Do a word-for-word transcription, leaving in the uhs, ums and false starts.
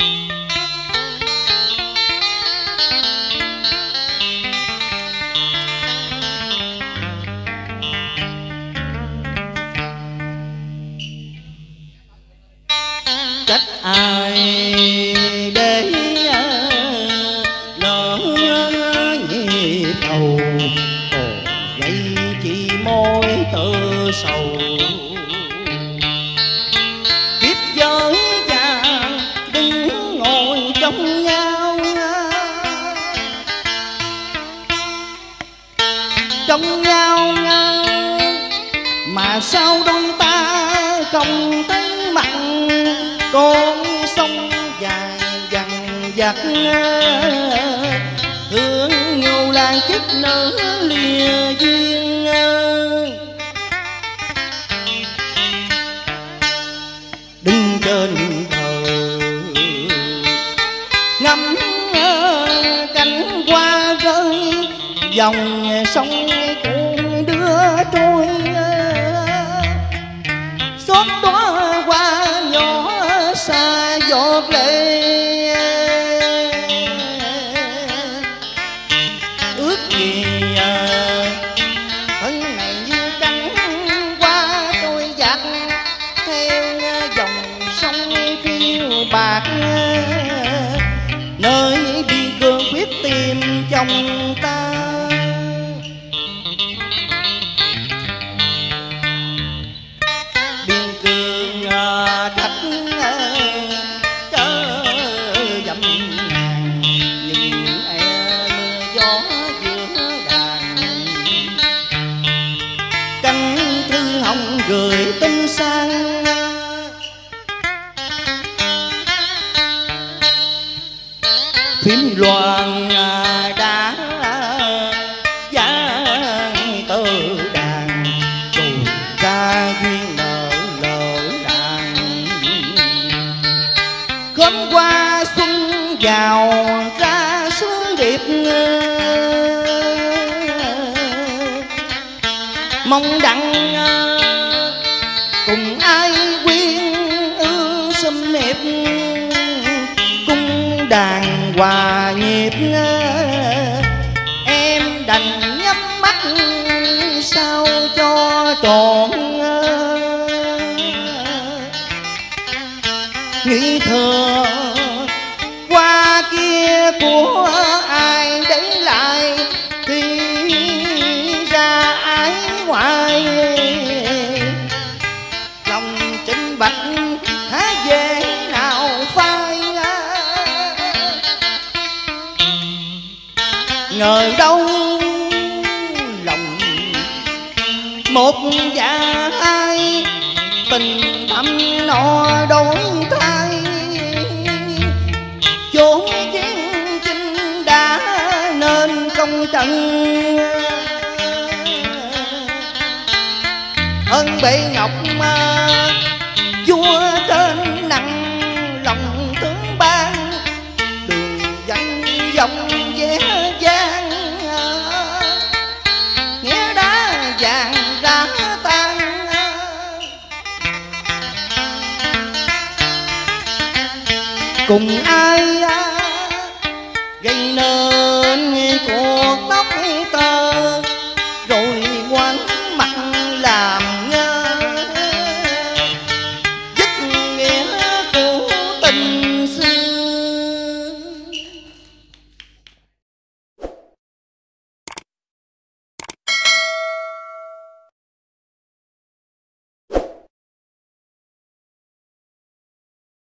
Trách ai để lỡ nhịp đầu, còn vậy chỉ môi tự sầu. Kiếp giới già đừng ngồi trong nhau, trong nhau mà sao đôi ta không thấy mặt. Con sông dài dằn vặt thương nhiều làng chức nữ lìa duyên. Đứng trên bờ ngắm cánh hoa rơi, dòng sông cuộn đưa trôi. Xót đóa hoa nhỏ xa giọt lệ, ước gì thân này như cánh hoa trôi dạt theo dòng sông phiêu bạc, nơi bi cương quyết tìm chồng ta. Gửi tin sang phím loan đã dáng tơ đàn, rồi ra duyên nợ lỡ đàn. Khóm qua xuân vào ra sướng điệp, mong đặng cùng ai quyên ư xâm hiệp, cung đàn hòa nhịp. Em đành nhắm mắt sao cho trọn, nghĩ thừa qua kia của ai để lại khi ra ái ngoại. Lòng chính bạch há dễ nào phai, ngờ đâu lòng một dạ hai, tình thầm nọ đổi thay. Chốn chiến chinh đã nên công trận, ơn bệ ngọc mà vua trên nặng lòng tướng ban. Đường danh dòng vẽ vang, nghĩa đá vàng ra tan. Cùng ai gây nên cuộc tóc tơ, rồi quánh mặt làm ngơ, dứt nghĩa của tình